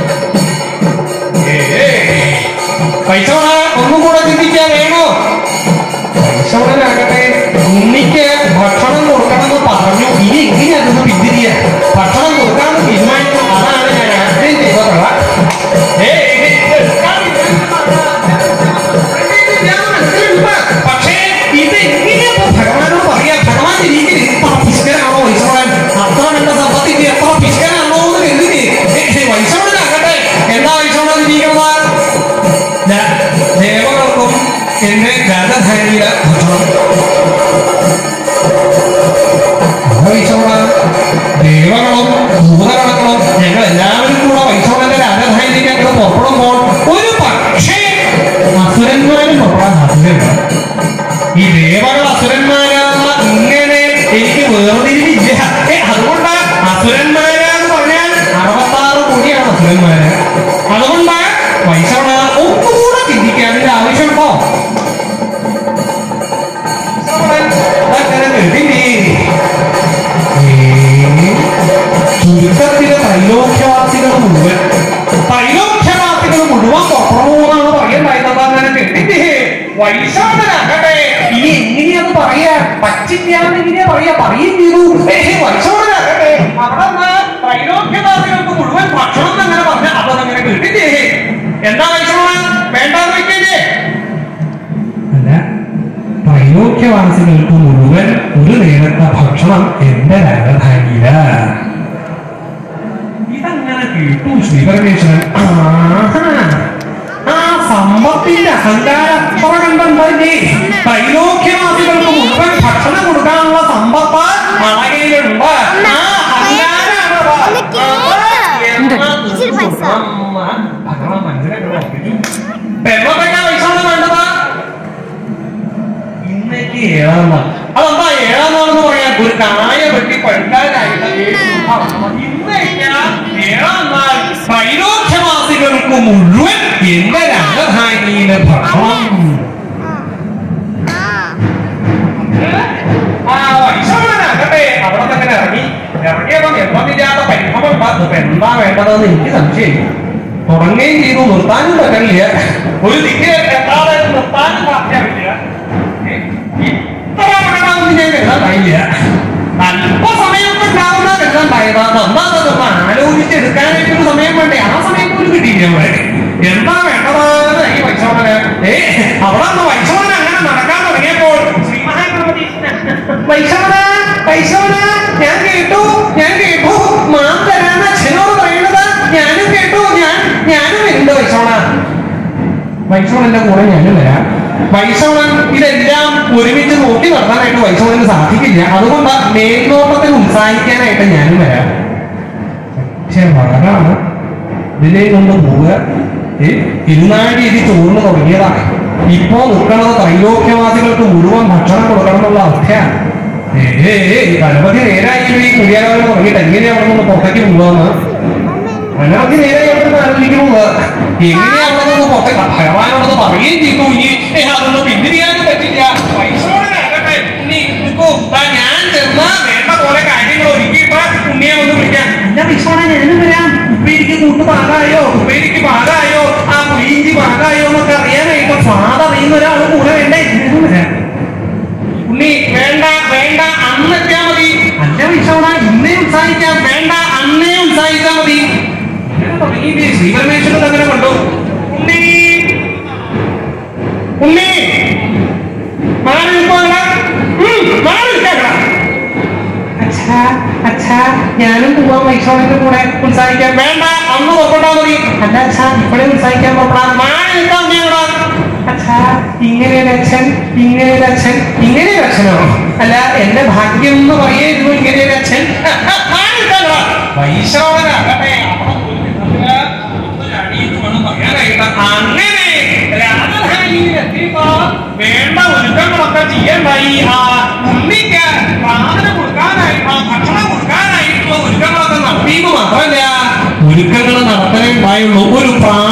വൈഷ്ണവ ഒന്നും കൂടെ ചിന്തിക്കാൻ വേണോ? വൈഷ്ണവനാകട്ടെ ഉണ്ണിക്ക് ഭക്ഷണം കൊടുക്കണമെന്ന് പറഞ്ഞു. ഇനി എങ്ങനെയാണെന്ന് പിന്തിരിയ ഭക്ഷണം കൊടുക്കാമെന്ന് തീരുമാനിച്ചു. അതാണ് ഞാൻ ആദ്യം ചെയ്തിട്ടുള്ള. പക്ഷേ ഇത് എങ്ങനെയാ ഭഗവാനോട് പറയാ? ഭഗവാൻ രീതിയിൽ എത്ര പിശുക്കനാണോ വൈഷ്ണവൻ? അത്ര നല്ല സമ്പത്തിന്റെ എത്ര പിശുക്കനാണോ എന്ന് കരുതി വൈഷ്ണവനാകട്ടെ എന്താ വൈഷ്ണവൻ ജീവിക്കുന്നത്? ദേവകൾക്കും എന്റെ രാജധാനിയിലെ ഭക്ഷണം. ദേവകളും ഭൂതഗണങ്ങളും ഞങ്ങൾ എല്ലാവരും കൂടെ വൈഷ്ണവന്റെ രാജധാനിയിലേക്ക് പുറപ്പെടുമ്പോൾ ഒരു അസുരന്മാര്. അതുകൊണ്ട് വൈശവണ ഒന്നുകൂടെ ചിന്തിക്കാനുള്ള ആവശ്യമുണ്ടോ? ചുരുക്കത്തിലെ ത്രൈലോക്യവാസികൾ മുഴുവൻ പുറപ്പെടുമെന്നാണ് പറയുണ്ടായിരുന്നത്. അങ്ങനെ കെട്ടിട്ടേ വൈശവനാകട്ടെ ഇനി എങ്ങനെയാന്ന് പറയാ, പച്ചില്ലാന്ന് എങ്ങനെയാ പറയാ, പറയും ചെയ്തു. വൈശവനാകട്ടെ അവിടെ ത്രൈലോക്യവാസികൾക്ക് മുഴുവൻ ഭക്ഷണം എന്നങ്ങനെ പറഞ്ഞ അപ്പൊ അങ്ങനെ കെട്ടിട്ടേ എന്താ വൈശവന വേണ്ടാന്ന് വെക്കേ? അല്ല, ത്രൈലോക്യവാസികൾക്ക് മുഴുവൻ ഒരു നേരത്തെ ഭക്ഷണം എന്റെ രാജധാനിയില. ഇതങ്ങനെ കേട്ടു ശ്രീപരമേശ്വരൻ. ആ സമ്പത്തിന്റെ അഹങ്കാരം അത്ര കണ്ടുണ്ടായില്ലേ? ത്രൈലോക്യവാസികൾക്ക് മുഴുവൻ ഭക്ഷണം കൊടുക്കാനുള്ള സമ്പത്ത് അളകയിലുണ്ട്. ആ അഹങ്കാരാണ് ഭഗവാൻ മനസ്സിലാക്കണം. പെണ്ണൊക്കെ വൈശാഖം വേണ്ടതാ ഇന്നേക്ക് ഏഴാം. അതെന്താ ഏഴാം നാളെന്ന് പറയാൻ ഒരു കായ വെട്ടി പഴുക്കാനായിട്ട് ഏഴാം നാൾ ത്രൈലോക്യവാസികൾക്ക് മുഴുവൻ എന്റെ രാജധാനിയിലെ ഭക്ഷണം. വൈശാഖനാകട്ടെ അവിടെ തന്നെ ഇറങ്ങിയപ്പോ നിർബന്ധിക്കാത്ത പരിഭവം എന്താ വേണ്ടതെന്ന് എനിക്ക് സംശയം. തുടങ്ങുകയും ചെയ്തു, നിർത്താനും പറ്റില്ല. ഒരു ദിക്കിൽ എത്താതെ നിർത്താനും സാധ്യമില്ല. ഇത്ര വേണമെന്ന് ഞാൻ കരുതാൻ കഴിയില്ല. അല്പസമയമൊക്കെ ഉണ്ടാവുന്ന കരുതാണ്ടായത് എന്താണെന്ന് ആലോചിച്ചെടുക്കാനായിട്ടൊരു സമയം വേണ്ടേ? ആ സമയം പോലും കിട്ടിയില്ല. ഇവിടെ എന്താ വേണ്ടത് ഈ വൈശവന്? അവിടെ വൈശവന് അങ്ങനെ നടക്കാൻ തുടങ്ങിയപ്പോൾ ശ്രീ മഹാഗണപതി വൈശവന ഞാൻ കേട്ടു മാം തരാന്ന് അച്ഛനോട് പറയുന്നത് ഞാനും കേട്ടു. ഞാനും വരുന്നുണ്ട് വൈശവന. വൈശവണന്റെ കൂടെ ഞാനും വരാം. വൈശവണൻ ഇതെല്ലാം ഒരുമിച്ച് നോക്കി നടത്താനായിട്ട് വൈശവണന് സാധിക്കില്ല. അതുകൊണ്ട് മേൽനോട്ടത്തിൽ ഉത്സാഹിക്കാനായിട്ട് ഞാനും വരാം. പക്ഷെ വളരാണ് ഇതിനെ കൊണ്ട് പോവുക. ഇരുന്നാഴി ഇത് ചോർന്ന് തുടങ്ങിയതാണ്. ഇപ്പോ നിൽക്കുന്നത് ത്രൈലോക്യവാസികൾക്ക് മുഴുവൻ ഭക്ഷണം കൊടുക്കണം എന്നുള്ള അവസ്ഥയാണ്. ഗണപതി നേരായിട്ട് ഈ കുടിയാലോചന തുടങ്ങിയിട്ട് എങ്ങനെയാ അവിടെ നിന്ന് പുറത്തേക്ക് പോവാന്ന് ഗണപതി നേരായി അവിടെ ആലോചിക്കുന്നത് എങ്ങനെയാണെന്ന് പുറത്തേക്ക് ഭഗവാനോടൊന്ന് പറയുകയും ചെയ്തു. ഇനി അതൊന്നും പിന്തിരിയാനും പറ്റില്ല. വൈശോടനാകട്ടെ ഇനി ഞാൻ ചെന്ന വേണ്ട പോലെ കാര്യങ്ങൾ ഒരുക്കിയിട്ട് ഉണ്ണിയെ ഒന്ന് വിളിക്കാം. എന്താ വൈശോട ഞാനും വരാം. ഉപ്പേരിക്ക് കൂട്ട് പാകായോ, ഉപ്പേരിക്ക് പാകായോ, ആ പുളിയിഞ്ചി പാകായോ എന്നൊക്കെ അറിയാനായിട്ട് സ്വാദ് അറിയുന്ന ഒരാൾ കൂടെ വേണ്ടേ? ഉണ്ണി വേണ്ട അന്നെത്തിയാ മതി. അല്ല വൈശോട ഇന്നേ ഉത്സാഹിക്കാം. വേണ്ട അന്നേ ഉത്സാഹിച്ചാ മതി. ശ്രീപരമേശ്വരൻ അങ്ങനെ കണ്ടു. ഉണ്ണി അച്ഛാ ഞാനും പോവാൻ വൈശോടന്റെ കൂടെ ഉത്സാഹിക്കാൻ. വേണ്ട അന്ന് പുറപ്പെട്ടാ മതി. അല്ല അച്ഛാ ഇവിടെ ഉത്സാഹിക്കാൻ പുറപ്പെടാൻ. അച്ഛാ ഇങ്ങനെയൊരു അച്ഛനോ? അല്ല എന്റെ ഭാഗ്യം എന്ന് പറയായിരുന്നു ഇങ്ങനെയൊരു അച്ഛൻ. വൈശോടനാകട്ടെ അങ്ങനെ രാജധാനിയിലെത്തിയപ്പോ വേണ്ട ഒരുക്കങ്ങളൊക്കെ ചെയ്യണ്ടായി. ആ ഉണ്ണിക്ക് പ്രാർത്ഥന കൊടുക്കാനായി ഭക്ഷണം കൊടുക്കാനായിട്ടുള്ള ഒരുക്കങ്ങളൊക്കെ നടത്തിയെന്ന് മാത്രമല്ല ഒരുക്കങ്ങൾ നടത്താനേ ഉണ്ടായുള്ളൂ. ഒരു